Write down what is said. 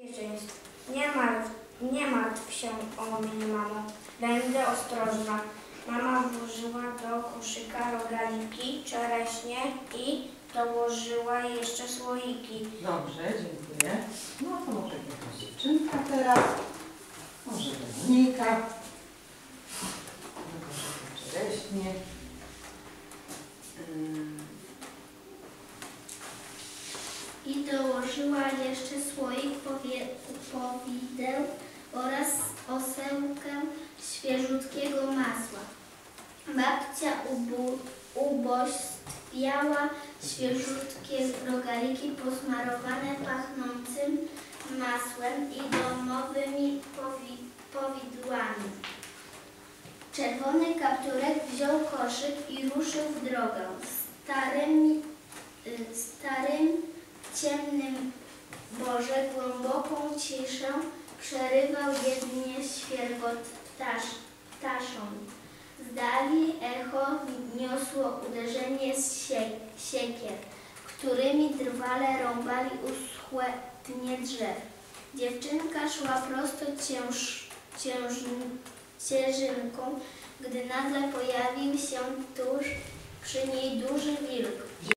Nie martw się o mnie, mamo. Będę ostrożna. Mama włożyła do koszyka rogaliki, czereśnie i dołożyła jeszcze słoiki. Dobrze, dziękuję. No to może jakaś dziewczynka teraz. Może Weronika. Może czereśnie. I dołożyła jeszcze słoik powideł oraz osełkę świeżutkiego masła. Babcia ubóstwiała świeżutkie rogaliki posmarowane pachnącym masłem i domowymi powidłami. Czerwony kapturek wziął koszyk i ruszył w drogę. Starym, ciemnym borze głęboką ciszę przerywał jedynie świergot ptaszą. Z dali echo niosło uderzenie z siekier, którymi drwale rąbali uschłe pnie drzew. Dziewczynka szła prosto ciężynką, gdy nagle pojawił się tuż przy niej duży wilk.